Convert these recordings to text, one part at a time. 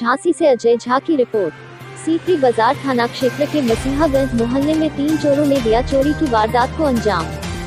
झांसी से अजय झा की रिपोर्ट। सीकरी बाजार थाना क्षेत्र के मसीहागंज मोहल्ले में 3 चोरों ने दिया चोरी की वारदात को अंजाम।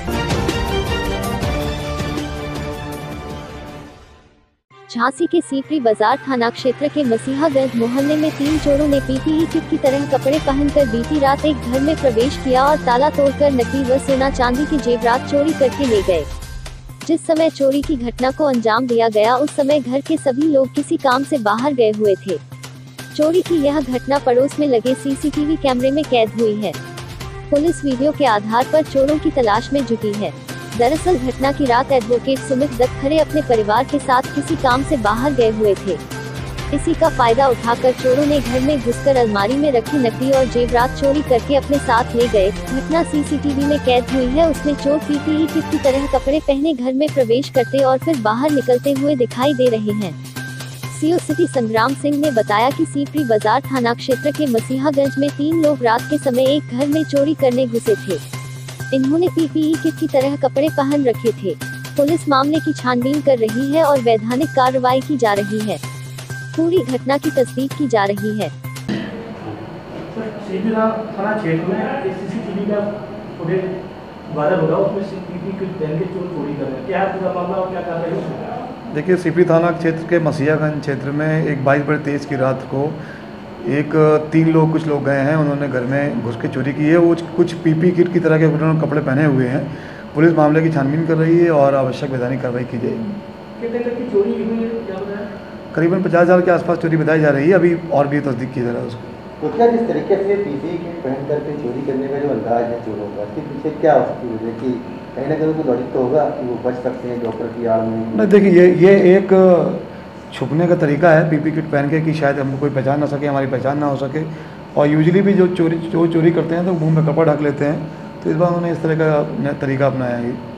झांसी के सीकरी बाजार थाना क्षेत्र के मसीहागंज मोहल्ले में 3 चोरों ने पीपीई किट की तरह कपड़े पहनकर बीती रात एक घर में प्रवेश किया और ताला तोड़कर नकली व सोना चांदी के जेवरात चोरी करके ले गए। जिस समय चोरी की घटना को अंजाम दिया गया उस समय घर के सभी लोग किसी काम से बाहर गए हुए थे। चोरी की यह घटना पड़ोस में लगे सीसीटीवी कैमरे में कैद हुई है। पुलिस वीडियो के आधार पर चोरों की तलाश में जुटी है। दरअसल घटना की रात एडवोकेट सुमित दत्त खरे अपने परिवार के साथ किसी काम से बाहर गए हुए थे। इसी का फायदा उठाकर चोरों ने घर में घुसकर अलमारी में रखी नकदी और जेवरात चोरी करके अपने साथ ले गए। घटना सीसीटीवी में कैद हुई है। उसमें चोर पीपीई किट की तरह कपड़े पहने घर में प्रवेश करते और फिर बाहर निकलते हुए दिखाई दे रहे हैं। सीओ सिटी संग्राम सिंह ने बताया कि सीकरी बाजार थाना क्षेत्र के मसीहागंज में 3 लोग रात के समय एक घर में चोरी करने घुसे थे। इन्होंने पीपीई किट की तरह कपड़े पहन रखे थे। पुलिस मामले की छानबीन कर रही है और वैधानिक कार्रवाई की जा रही है। पूरी घटना की तस्दीक की जा रही है। थाना क्षेत्र में एक सीसीटीवी का फुटेज वायरल हो रहा है, उसमें सीसीटीवी के पहन के चोर चोरी कर रहे हैं। क्या है पूरा मामला और क्या कर रहे हैं? देखिए, सीपी थाना क्षेत्र के मसीहागंज क्षेत्र में एक 22/23 की रात को एक 3 लोग कुछ लोग गए हैं। उन्होंने घर में घुस के चोरी की है। वो कुछ पीपी किट की तरह के उन्होंने कपड़े पहने हुए हैं। पुलिस मामले की छानबीन कर रही है और आवश्यक वैधानिक कार्रवाई की जाएगी। कितने तक की चोरी हुई है क्या बताया? करीबन 50,000 के आसपास चोरी बताई जा रही है। अभी और भी तस्दीक की जा रहा है उसको। तो क्या जिस तरीके से पीपीई किट पहन करके चोरी करने का जो अंदाज है चोरों का, इसके पीछे क्या हो सकती है कि कहीं ना कहीं उनको लॉजिक तो होगा कि वो बच सकते हैं डॉक्टर की आड़ में? नहीं, देखिए, ये एक छुपने का तरीका है पीपी किट पहन के कि शायद हमको कोई पहचान ना सके, हमारी पहचान ना हो सके। और यूजुअली भी जो चोरी करते हैं तो मुंह में कपड़ा ढक लेते हैं। तो इस बार उन्होंने इस तरह का तरीका अपनाया है।